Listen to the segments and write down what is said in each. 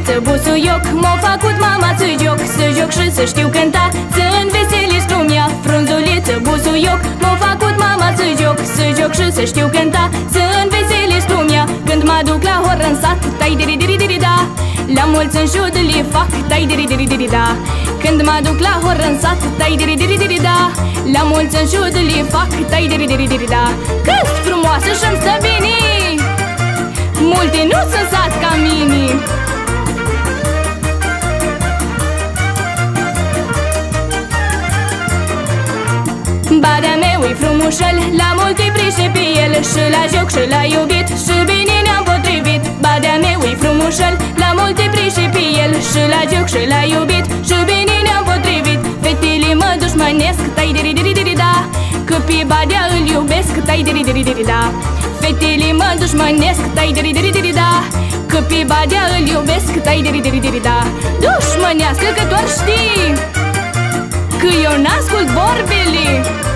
frumușuliță, busuioc. M-a făcut mama să joc și să știu cânta, să înveselesc lumea. Frunzuliță, busuioc. M-a făcut mama să joc și să știu cânta, să înveselesc lumea. Când mă duc la horă în sat, tai diri diri diri da, la mulți în șud le fac, tai diri diri diri da. Când mă duc la horă în sat, tai diri diri diri da, la mulți în șud le fac, tai diri diri diri da. Că-s frumoasă și-mi stă bine, multe nu sunt sat ca mine. Badea meu e frumușel, la multe prișe pe el, și la joc și la iubit, și bine ne-am potrivit. Badea meu e frumușel, la multe prișe pe el, și la joc și la iubit, și bine ne-am potrivit. Fetele mă dușmănesc, tai diri diri diri da, că pe Badea îl iubesc, tai diri diri diri da. Fetele mă dușmănesc, tai diri diri diri da, că pe Badea îl iubesc, tai diri diri diri da. Dușmănească că doar știi că eu n-ascult vorbele.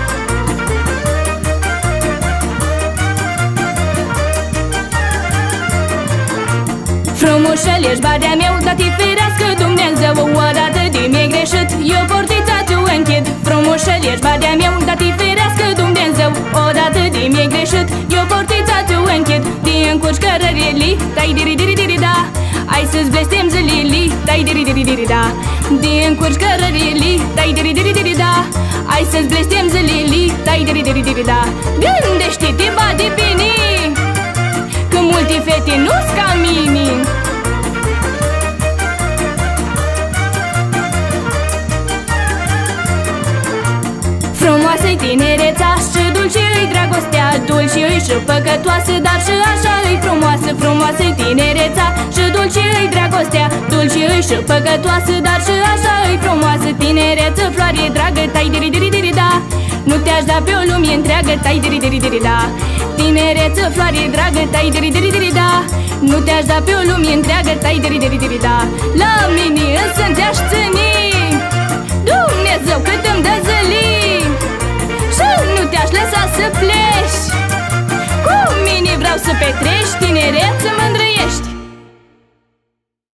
Frumușel ești, Badea meu, dar te ferească Dumnezeu. Odată de mi-ai greșit, eu portița tu închid. Frumușel ești, Badea meu, dar te ferească Dumnezeu. Odată de mi-ai greșit, eu portița tu închid. De încurci cărările, tai diri diri diri da, ai să-ți blestem zilele, tai diri diri diri da. De încurci cărările, tai diri diri diri da, ai să-ți blestem zilele, tai diri diri diri da. Gândește-te, bade bine, că multe fete nu-s ca mine. Frumoasă-i tinereța și dulce-i dragostea, dulce-i și păcătoasă, dar și așa e frumoasă. Frumoasă-i tinereța și dulce-i dragostea, dulce-i și păcătoasă, dar și așa e frumoasă. Tinereță, floare dragă, tai diri diri diri da, nu te-aș da pe o lume întreagă, tai diri diri diri da. Tinereță, floare dragă, tai diri diri diri da, nu te-aș da pe o lume întreagă, tai diri diri diri da. La mine însă te-aș ține, Dumnezeu cât îmi dă zilii, și nu te-aș lăsa să pleci. Cu mine vreau să petreci tinereță mândră.